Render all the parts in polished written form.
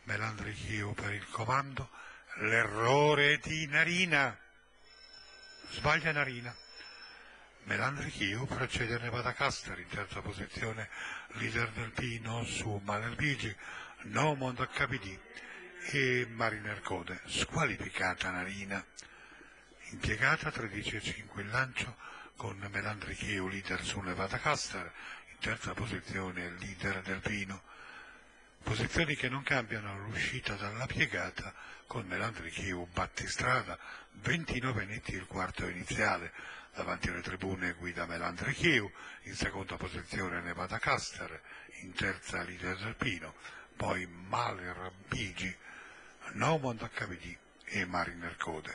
Melandrichio per il comando, l'errore di Narina, sbaglia Narina. Melandrichio precede Nevadacaster in terza posizione, leader del Pino su Malerbigi, Nomond HBD e Mariner Code, squalificata Narina. Impiegata 13,5 il lancio con Melandrichio leader su Nevadacaster, in terza posizione il leader del Pino. Posizioni che non cambiano all'uscita dalla piegata con Melandrichio battistrada, 29 netti il quarto iniziale, davanti alle tribune guida Melandrichio, in seconda posizione Nevadacaster, in terza leader del Pino, poi Malerbigi, Nomond HBD e Mariner Code,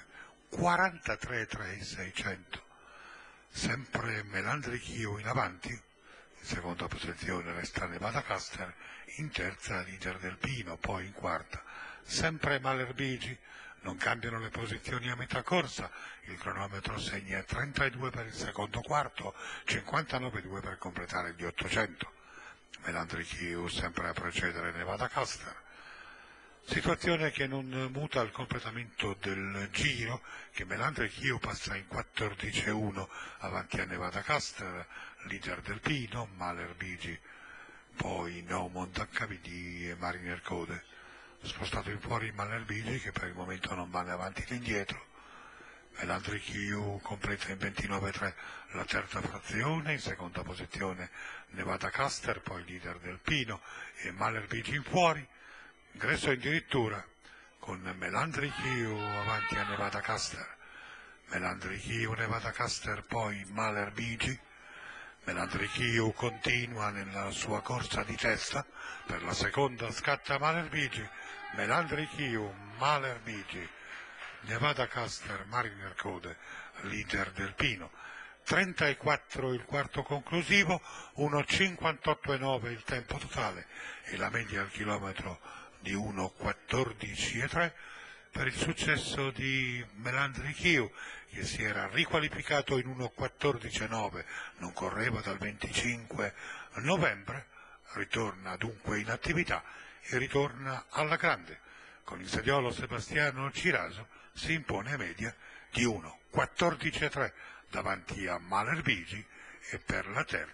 43,600. Sempre Melandrichio in avanti, in seconda posizione resta Nevadacaster, in terza leader del Pino, poi in quarta sempre Malerbigi. Non cambiano le posizioni a metà corsa, il cronometro segna 32 per il secondo quarto, 59,2 per completare gli 800. Melandrichio sempre a precedere Nevadacaster. Situazione che non muta al completamento del giro, che Melandrichio passa in 14,1 avanti a Nevadacaster, leader del Pino, Malerbigi, poi Nomond HBD e Mariner Code. Spostato in fuori Malerbigi che per il momento non va né avanti né indietro. Melandrichio completa in 29,3 la terza frazione, in seconda posizione Nevadacaster, poi leader del Pino e Malerbigi in fuori. Ingresso addirittura con Melandrichio avanti a Nevadacaster, Melandrichio Nevadacaster, poi Malerbigi. Melandrichio continua nella sua corsa di testa, per la seconda scatta Malerbigi, Melandrichio, Malerbigi, Nevadacaster, Mariner Code, leader del Pino. 34 il quarto conclusivo, 1,58,9 il tempo totale e la media al chilometro di 1,14,3 per il successo di Melandrichio, che si era riqualificato in 1,14,9, non correva dal 25 novembre, ritorna dunque in attività e ritorna alla grande. Con il sediolo Sebastiano Ciraso si impone a media di 1,14,3 davanti a Malerbigi e per la terza